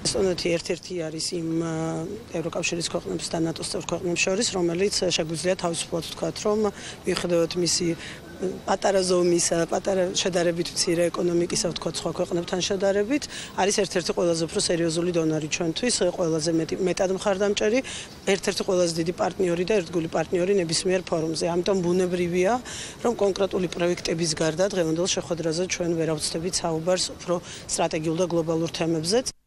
ესტონეთი ერთ-ერთი არის იმ ევროკავშირის ქვეყნებს და ნატოს წევრ ქვეყნებს შორის, რომელიც შეგვიძლია თავისუფლად ვთქვათ, რომ მიუხედავად მისი პატარა ზომის, პატარა შედარებით მცირე ეკონომიკისა ვთქვათ სხვა ქვეყნებთან შედარებით, არის ერთ-ერთი ყველაზე უფრო სერიოზული დონორი ჩვენთვის, ყველაზე მეტად მხარდამჭერი, ერთ-ერთი ყველაზე დიდი პარტნიორი და ერთგული პარტნიორი ნებისმიერ ფორუმზე. ამიტომ ბუნებრივია, რომ კონკრეტული პროექტების გარდა დღევანდელ შეხვედრაზე ჩვენ ვერ ავწდებით საუბარს უფრო სტრატეგიულ და გლობალურ თემებზე.